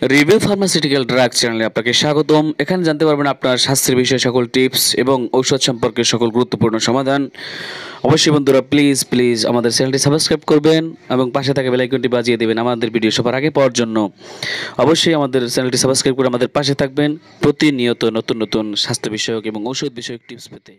Review pharmaceutical drug চ্যানেলে আপনাকে স্বাগতম। এখানে জানতে পারবেন আপনার স্বাস্থ্যের বিষয়ে সকল টিপস এবং ঔষধ সম্পর্কে সকল গুরুত্বপূর্ণ সমাধান। অবশ্যই বন্ধুরা প্লিজ প্লিজ আমাদের চ্যানেলটি সাবস্ক্রাইব করবেন এবং পাশে থাকা বেল আইকনটি বাজিয়ে দেবেন আমাদের ভিডিও সবার আগে পাওয়ার জন্য। অবশ্যই আমাদের চ্যানেলটি সাবস্ক্রাইব করে আমাদের পাশে থাকবেন প্রতিনিয়ত নতুন নতুন স্বাস্থ্য বিষয়ক এবং ঔষধ বিষয়ক টিপস পেতে।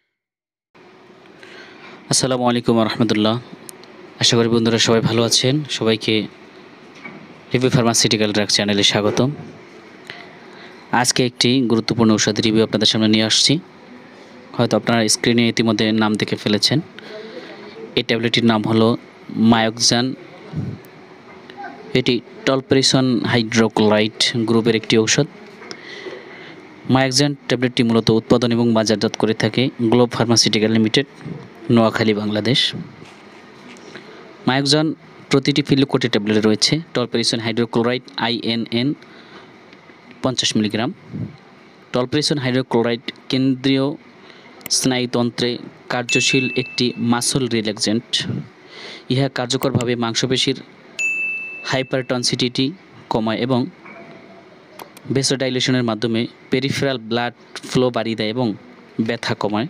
আসসালামু আলাইকুম রহমতুল্লাহ। আশা করি বন্ধুরা সবাই ভালো আছেন। সবাইকে রিভিউ ফার্মাসিউটিক্যাল ড্রাগ চ্যানেলে স্বাগতম। আজকে একটি গুরুত্বপূর্ণ ঔষধ রিভিউ আপনাদের সামনে নিয়ে আসছি। হয়তো আপনারা স্ক্রিনে ইতিমধ্যে নাম দেখে ফেলেছেন। এই ট্যাবলেটটির নাম হলো মায়োক্সান। এটি টলপ্রেসন হাইড্রোক্লোরাইড গ্রুপের একটি ঔষধ। মায়োক্সান ট্যাবলেটটি মূলত উৎপাদন এবং বাজারজাত করে থাকে Globe Pharmaceutical Limited, Noakhali, Bangladesh. মায়োক্সান প্রতিটি ফিল্ডকোটে ট্যাবলেটে রয়েছে tolperisone hydrochloride INN 50 milligram. Tolperisone hydrochloride কেন্দ্রীয় স্নায়ুতন্ত্রে কার্যশীল একটি মাসল রিল্যাক্সেন্ট। ইহা কার্যকরভাবে মাংসপেশির হাইপারটনসিটি কমায় এবং ভেসোডাইলেশনের মাধ্যমে পেরিফেরাল ব্লাড ফ্লো বাড়িয়ে দেয় এবং ব্যথা কমায়।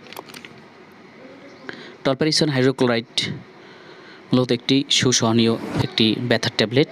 টলপ্রেসন হাইড্রোক্লোরাইড মূলত একটি সুসহনীয় একটি ব্যথার ট্যাবলেট।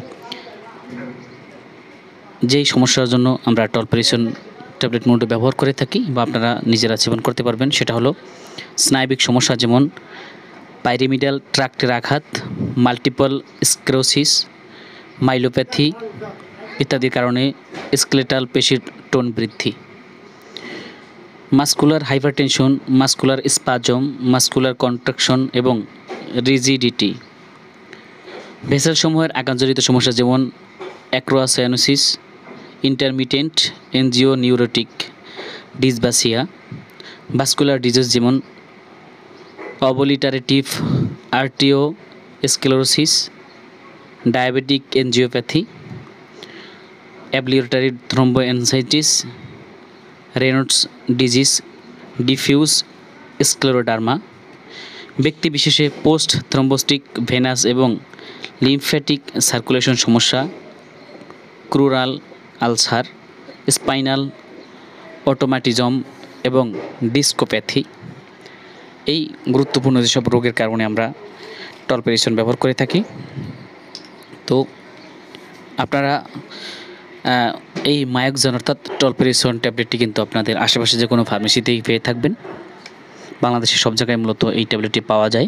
যেই সমস্যার জন্য আমরা টলপ্রেসন ট্যাবলেট মূলত ব্যবহার করে থাকি বা আপনারা নিজেরা সেবন করতে পারবেন, সেটা হলো স্নায়বিক সমস্যা, যেমন পাইরিমিডাল ট্রাক্টের আঘাত, মাল্টিপল স্ক্লেরোসিস, মাইলোপ্যাথি ইত্যাদির কারণে স্কেলেটাল পেশির টোন বৃদ্ধি, muscular hypertension, muscular spasm, muscular contraction এবং রিজিডিটি, ভেসেলসমূহের আঘাতজনিত সমস্যা যেমন acrocyanosis, intermittent angioneurotic dysbasia, vascular disease যেমন অবলিটারেটিভ আর্টিওস্ক্লেরোসিস, ডায়াবেটিক এনজিওপ্যাথি, অ্যাবলিউটারি thromboangiitis, Raynaud's disease, diffuse scleroderma, ব্যক্তিবিশেষে পোস্ট থ্রম্বোস্টিক ভেনাস এবং লিম্ফ্যাটিক সার্কুলেশন সমস্যা, ক্রুরাল আলসার, স্পাইনাল অটোমাটিজম এবং ডিস্কোপ্যাথি। এই গুরুত্বপূর্ণ যেসব রোগের কারণে আমরা টলপ্রেসন ব্যবহার করে থাকি। তো আপনারা এই মায়োক্সান অর্থাৎ টলপ্রেসন ট্যাবলেটটি কিন্তু আপনাদের আশেপাশে যে কোনো ফার্মেসিতেই পেয়ে থাকবেন। বাংলাদেশের সব জায়গায় মূলত এই ট্যাবলেটটি পাওয়া যায়।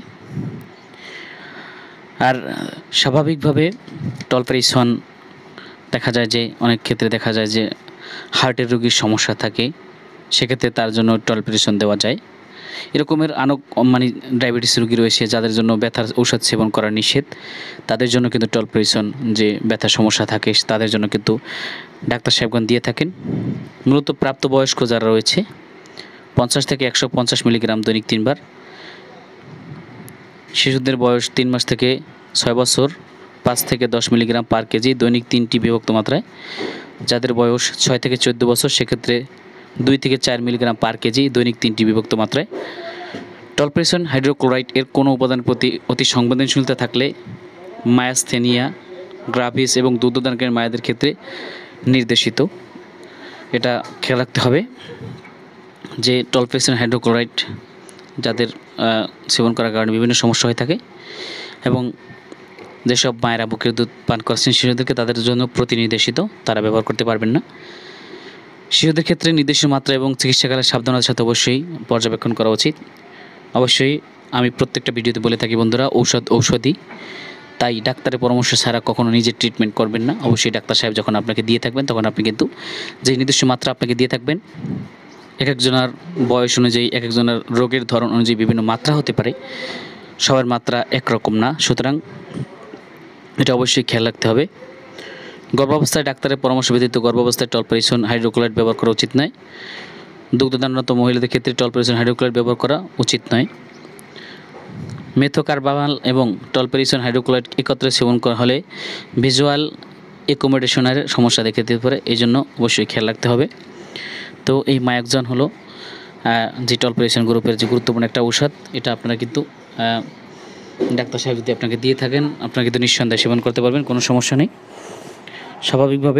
আর স্বাভাবিকভাবে টলপ্রেসন দেখা যায় যে অনেক ক্ষেত্রে দেখা যায় যে হার্টের রোগীর সমস্যা থাকে, সেক্ষেত্রে তার জন্য টলপ্রেসন দেওয়া যায়। এরকমের ডায়াবেটিস রোগী রয়েছে যাদের জন্য ব্যথার ঔষধ সেবন করা নিষেধ, তাদের জন্য কিন্তু টলপ্রেসন যে ব্যথার সমস্যা থাকে তাদের জন্য কিন্তু ডাক্তার সাহেবগণ দিয়ে থাকেন। মূলত প্রাপ্তবয়স্ক যারা রয়েছে 50 থেকে 150 মিলিগ্রাম দৈনিক 3 বার, শিশুদের বয়স 3 মাস থেকে 6 বছর 5 থেকে 10 মিলিগ্রাম পার কেজি দৈনিক 3টি বিভক্ত মাত্রায়, যাদের বয়স 6 থেকে 14 বছর সেক্ষেত্রে 2 থেকে 4 মিলিগ্রাম পার কেজি দৈনিক 3টি বিভক্ত মাত্রায়। টলপ্রেসন হাইড্রোক্লোরাইড এর কোনো উপাদানের প্রতি অতি সংবেদনশীলতা থাকলে মায়াস্থেনিয়া গ্রাভিস এবং দুগ্ধদানকারী মায়েদের ক্ষেত্রে নির্দেশিত। এটা খেয়াল রাখতে হবে যে টলপ্রেসন হাইড্রোক্লোরাইড যাদের সেবন করার কারণে বিভিন্ন সমস্যা হয়ে থাকে এবং যেসব মায়েরা বুকের দুধ পান করছেন শিশুদেরকে তাদের জন্য প্রতিনির্দেশিত, তারা ব্যবহার করতে পারবেন না। শিশুদের ক্ষেত্রে নির্দিষ্ট মাত্রা এবং চিকিৎসাকালের সাবধানতার সাথে অবশ্যই পর্যবেক্ষণ করা উচিত। অবশ্যই আমি প্রত্যেকটা ভিডিওতে বলে থাকি বন্ধুরা, ঔষধি, তাই ডাক্তারের পরামর্শ ছাড়া কখনো নিজে ট্রিটমেন্ট করবেন না। অবশ্যই ডাক্তার সাহেব যখন আপনাকে দিয়ে থাকবেন তখন আপনি কিন্তু যে নির্দিষ্ট মাত্রা আপনাকে দিয়ে থাকবেন, এক একজনের বয়স অনুযায়ী এক একজনের রোগের ধরন অনুযায়ী বিভিন্ন মাত্রা হতে পারে, সবার মাত্রা একরকম না, সুতরাং এটা অবশ্যই খেয়াল রাখতে হবে। গর্ভাবস্থায় ডাক্তারের পরামর্শ ব্যতীত গর্ভাবস্থায় টলপ্রেসন হাইড্রোক্লোরাইড ব্যবহার করা উচিত নয়। দুগ্ধদানরত মহিলাদের ক্ষেত্রে টলপ্রেসন হাইড্রোক্লোরাইড ব্যবহার করা উচিত নয়। মেথোকার্বামাল এবং টলপ্রেসন হাইড্রোক্লোরাইড একত্রে সেবন করা হলে ভিজুয়াল অ্যাকোমোডেশনের সমস্যা দেখা দিতে পারে, এই জন্য অবশ্যই খেয়াল রাখতে হবে। তো এই মায়োক্সান হলো যে টলপ্রেসন গ্রুপের যে গুরুত্বপূর্ণ একটা ঔষধ, এটা আপনারা কিন্তু ডাক্তার সাহেব যদি আপনাকে দিয়ে থাকেন আপনারা কিন্তু নিঃসন্দেহে সেবন করতে পারবেন, কোনো সমস্যা নেই। স্বাভাবিকভাবে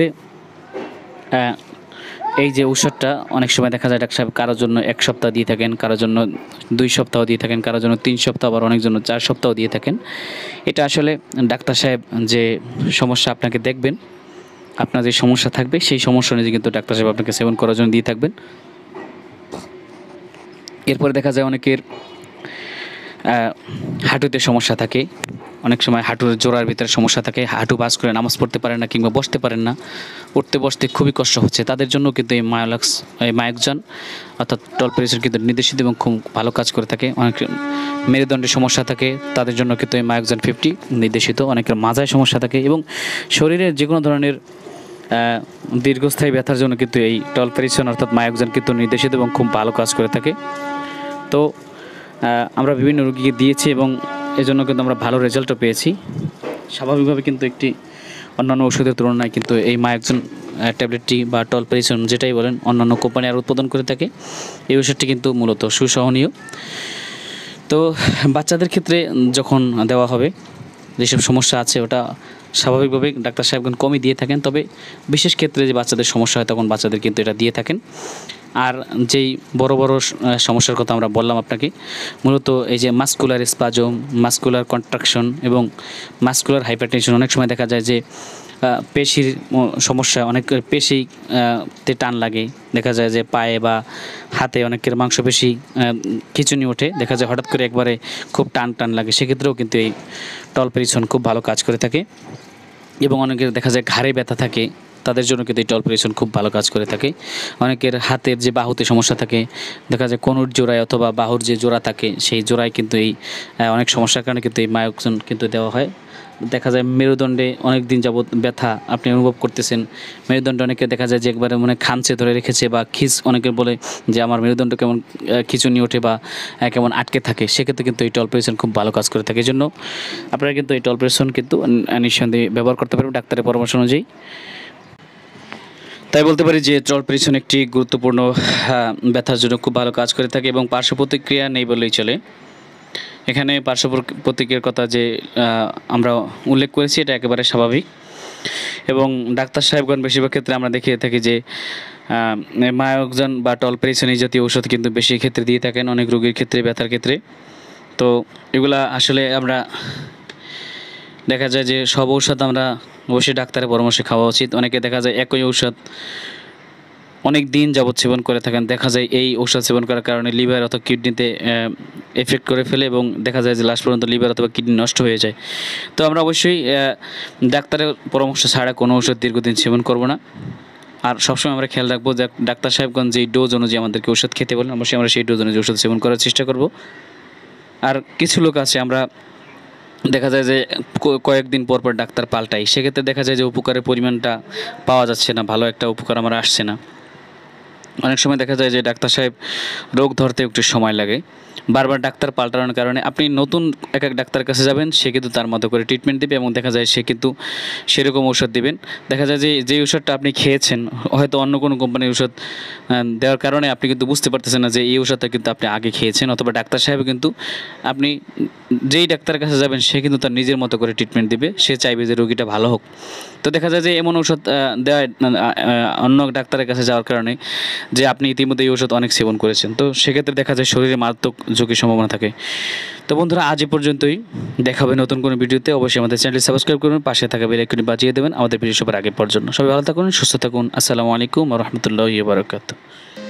এই যে ঔষধটা অনেক সময় দেখা যায় ডাক্তার সাহেব কারোর জন্য 1 সপ্তাহ দিয়ে থাকেন, কারোর জন্য 2 সপ্তাহ দিয়ে থাকেন, কারোর জন্য 3 সপ্তাহ, আবার অনেক জন্য 4 সপ্তাহ দিয়ে থাকেন। এটা আসলে ডাক্তার সাহেব যে সমস্যা আপনাকে দেখবেন, আপনার যে সমস্যা থাকবে সেই সমস্যা অনুযায়ী কিন্তু ডাক্তার সাহেব আপনাকে সেবন করার জন্য দিয়ে থাকবেন। এরপরে দেখা যায় অনেকের হাঁটুতে সমস্যা থাকে, অনেক সময় হাঁটুর জোড়ার ভিতরে সমস্যা থাকে, হাঁটু বাস করে নামাজ পড়তে পারেন না কিংবা বসতে পারেন না, উঠতে বসতে খুবই কষ্ট হচ্ছে, তাদের জন্য কিন্তু এই মায়োক্সন অর্থাৎ টলপেরিসন কিন্তু নির্দেশিত এবং খুব ভালো কাজ করে থাকে। অনেক মেরুদণ্ডের সমস্যা থাকে তাদের জন্য কিন্তু এই মায়োক্সন 50 নির্দেশিত। অনেকের মাজায় সমস্যা থাকে এবং শরীরের যে কোনো ধরনের দীর্ঘস্থায়ী ব্যথার জন্য কিন্তু এই টলপেরিসন অর্থাৎ মায়োক্সন কিন্তু নির্দেশিত এবং খুব ভালো কাজ করে থাকে। তো আমরা বিভিন্ন রোগীকে দিয়েছি এবং এজন্য কিন্তু আমরা ভালো রেজাল্টও পেয়েছি। স্বাভাবিকভাবে কিন্তু একটি অন্যান্য ওষুধের তুলনায় কিন্তু এই মায়োক্সন ট্যাবলেটটি বা টলপেরিসন যেটাই বলেন অন্যান্য কোম্পানি আর উৎপাদন করে থাকে। এই ওষুধটি কিন্তু মূলত সুসহনীয়। তো বাচ্চাদের ক্ষেত্রে যখন দেওয়া হবে যেসব সমস্যা আছে ওটা স্বাভাবিকভাবে ডাক্তার সাহেবগণ কমই দিয়ে থাকেন, তবে বিশেষ ক্ষেত্রে যে বাচ্চাদের সমস্যা হয় তখন বাচ্চাদের কিন্তু এটা দিয়ে থাকেন। আর যেই বড় বড় সমস্যার কথা আমরা বললাম আপনাকে, মূলত এই যে মাসকুলার স্পাজম, মাসকুলার কন্ট্রাকশন এবং মাসকুলার হাইপারটেনশন, অনেক সময় দেখা যায় যে পেশির সমস্যা, অনেক পেশিতে টান লাগে, দেখা যায় যে পায়ে বা হাতে অনেকের মাংসপেশি খিঁচুনি ওঠে, দেখা যায় হঠাৎ করে একবারে খুব টান টান লাগে, সেক্ষেত্রেও কিন্তু এই টলপেরিসন খুব ভালো কাজ করে থাকে। এবং অনেকের দেখা যায় ঘাড়ে ব্যথা থাকে, তাদের জন্য কিন্তু এই টলপেরিসন খুব ভালো কাজ করে থাকে। অনেকের হাতের যে বাহুতে সমস্যা থাকে, দেখা যায় কোনুর জোড়ায় অথবা বাহুর যে জোড়া থাকে সেই জোড়ায় কিন্তু এই অনেক সমস্যার কারণে কিন্তু এই মায়োক্সন কিন্তু দেওয়া হয়। দেখা যায় মেরুদণ্ডে অনেক দিন যাবৎ ব্যথা আপনি অনুভব করতেছেন, মেরুদণ্ডে অনেকে দেখা যায় যে একবারে মনে খামচে ধরে রেখেছে বা অনেকের বলে যে আমার মেরুদণ্ড কেমন খিঁচুনি ওঠে বা কেমন আটকে থাকে, সেক্ষেত্রে কিন্তু এই টলপেরিসন খুব ভালো কাজ করে থাকে। এই জন্য আপনারা কিন্তু এই টলপেরিসন কিন্তু নিঃসন্দেহে ব্যবহার করতে পারবেন ডাক্তারের পরামর্শ অনুযায়ী। তাই বলতে পারি যে টলপেরিসন একটি গুরুত্বপূর্ণ ব্যথার জন্য খুব ভালো কাজ করে থাকে এবং পার্শ্ব প্রতিক্রিয়া নেই বললেই চলে। এখানে পার্শ্ব প্রতিক্রিয়ার কথা যে আমরা উল্লেখ করেছি এটা একেবারে স্বাভাবিক এবং ডাক্তার সাহেবগণ বেশিরভাগ ক্ষেত্রে আমরা দেখে থাকি যে মায়োক্সন বা টলপেরিসন এই জাতীয় ওষুধ কিন্তু বেশি ক্ষেত্রে দিয়ে থাকেন অনেক রোগীর ক্ষেত্রে, ব্যথার ক্ষেত্রে। তো এগুলা আসলে আমরা দেখা যায় যে সব ঔষধ আমরা অবশ্যই ডাক্তারের পরামর্শে খাওয়া উচিত। অনেকে দেখা যায় একই ঔষধ অনেক দিন যাবৎ সেবন করে থাকেন, দেখা যায় এই ঔষধ সেবন করার কারণে লিভার অথবা কিডনিতে এফেক্ট করে ফেলে এবং দেখা যায় যে লাস্ট পর্যন্ত লিভার অথবা কিডনি নষ্ট হয়ে যায়। তো আমরা অবশ্যই ডাক্তারের পরামর্শ ছাড়া কোনো ঔষধ দীর্ঘদিন সেবন করব না। আর সবসময় আমরা খেয়াল রাখবো যে ডাক্তার সাহেবগঞ্জ যেই ডোজ অনুযায়ী আমাদেরকে ওষুধ খেতে বলেন অবশ্যই আমরা সেই ডোজ অনুযায়ী ওষুধ সেবন করার চেষ্টা করব। আর কিছু লোক আছে আমরা দেখা যায় যে কয়েকদিন পর পর ডাক্তার পাল্টাই, সেক্ষেত্রে দেখা যায় যে উপকারের পরিমাণটা পাওয়া যাচ্ছে না, ভালো একটা উপকার আমার আসছে না। অনেক সময় দেখা যায় যে ডাক্তার সাহেব রোগ ধরতে একটু সময় লাগে, বারবার ডাক্তার পাল্টানোর কারণে আপনি নতুন এক ডাক্তারের কাছে যাবেন, সে কিন্তু তার মতো করে ট্রিটমেন্ট দেবে এবং দেখা যায় সে কিন্তু সেরকম ঔষধ দেবেন। দেখা যায় যে যে ওষুধটা আপনি খেয়েছেন হয়তো অন্য কোনো কোম্পানির ওষুধ দেওয়ার কারণে আপনি কিন্তু বুঝতে পারতেছেন না যে এই ওষুধটা কিন্তু আপনি আগে খেয়েছেন, অথবা ডাক্তার সাহেব কিন্তু আপনি যেই ডাক্তারের কাছে যাবেন সে কিন্তু তার নিজের মতো করে ট্রিটমেন্ট দেবে, সে চাইবে যে রোগীটা ভালো হোক। তো দেখা যায় যে এমন ওষুধ দেওয়া অন্য ডাক্তারের কাছে যাওয়ার কারণে যে আপনি ইতিমধ্যে এই ওষুধ অনেক সেবন করেছেন, তো সেক্ষেত্রে দেখা যায় শরীরে মারাত্মক ঝুঁকির সম্ভাবনা থাকে। তো বন্ধুরা আজ এ পর্যন্তই, দেখা হবে নতুন কোনো ভিডিওতে। অবশ্যই আমাদের চ্যানেলটি সাবস্ক্রাইব করুন, পাশে থাকা বেল আইকনটি বাজিয়ে দেবেন আমাদের ভিডিও সবার আগে পর্যন্ত। সবাই ভালো থাকুন, সুস্থ থাকুন। আসসালামু আলাইকুম ওয়া রাহমাতুল্লাহি ওয়া বারাকাতুহু।